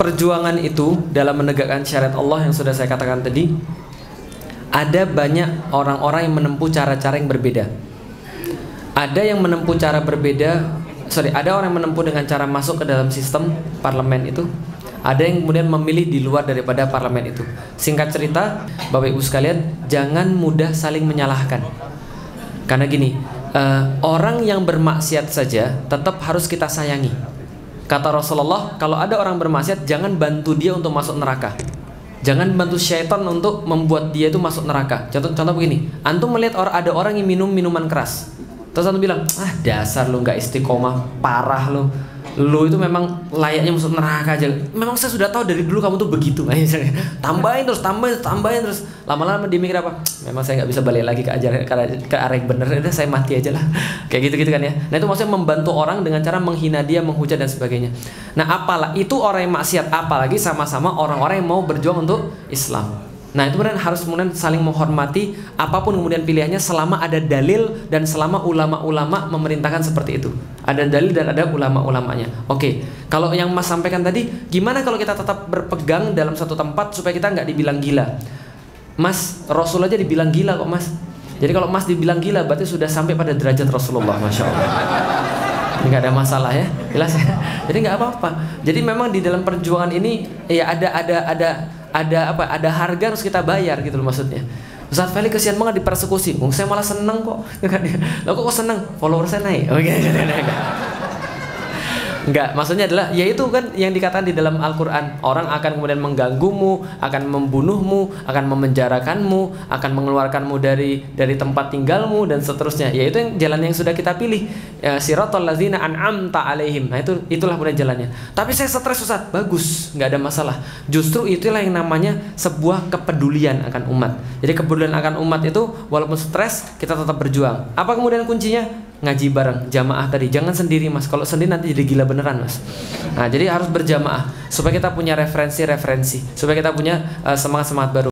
perjuangan itu dalam menegakkan syariat Allah yang sudah saya katakan tadi, ada banyak orang-orang yang menempuh cara-cara yang berbeda. Ada yang menempuh cara berbeda, ada orang yang menempuh dengan cara masuk ke dalam sistem parlemen itu. Ada yang kemudian memilih di luar daripada parlemen itu. Singkat cerita, Bapak Ibu sekalian, jangan mudah saling menyalahkan. Karena gini, orang yang bermaksiat saja tetap harus kita sayangi. Kata Rasulullah, kalau ada orang bermaksiat, jangan bantu dia untuk masuk neraka. Jangan bantu syaitan untuk membuat dia itu masuk neraka. Contoh begini, antum melihat ada orang yang minum minuman keras, terus antum bilang, dasar lu nggak istiqomah, parah lu itu memang layaknya masuk neraka aja. Memang saya sudah tahu dari dulu kamu tuh begitu. Tambahin terus. Lama-lama dia mikir apa? Memang saya nggak bisa balik lagi ke arah yang benar. Udah saya mati aja lah. Kayak gitu kan ya. Nah itu maksudnya membantu orang dengan cara menghina dia, menghujat dan sebagainya. Nah apalah itu orang yang maksiat, apalagi sama-sama orang-orang yang mau berjuang untuk Islam. Nah itu kemudian harus saling menghormati apapun kemudian pilihannya, selama ada dalil dan selama ulama-ulama memerintahkan seperti itu. Ada dalil dan ada ulama-ulamanya. Oke, kalau yang Mas sampaikan tadi, gimana kalau kita tetap berpegang dalam satu tempat supaya kita nggak dibilang gila? Mas, Rasul aja dibilang gila kok Mas. Jadi kalau Mas dibilang gila berarti sudah sampai pada derajat Rasulullah, Masya Allah. Nggak ada masalah ya, jelas ya. Jadi nggak apa-apa. Jadi memang di dalam perjuangan ini ya ada harga harus kita bayar gitu loh maksudnya. Ustaz Feli kesian banget dipersekusi. Saya malah seneng kok. Loh kok seneng? Follower saya naik. Oke. Enggak, maksudnya adalah yaitu kan yang dikatakan di dalam Al-Qur'an, orang akan kemudian mengganggumu, akan membunuhmu, akan memenjarakanmu, akan mengeluarkanmu dari tempat tinggalmu dan seterusnya. Yaitu yang jalan yang sudah kita pilih. Siratal ladzina an'amta alaihim. Nah, itulah kemudian jalannya. Tapi saya stres Ustaz. Bagus, enggak ada masalah. Justru itulah yang namanya sebuah kepedulian akan umat. Jadi kepedulian akan umat itu walaupun stres kita tetap berjuang. Apa kemudian kuncinya? Ngaji bareng, jamaah tadi. Jangan sendiri Mas. Kalau sendiri nanti jadi gila beneran Mas. Nah jadi harus berjamaah supaya kita punya referensi, supaya kita punya semangat baru.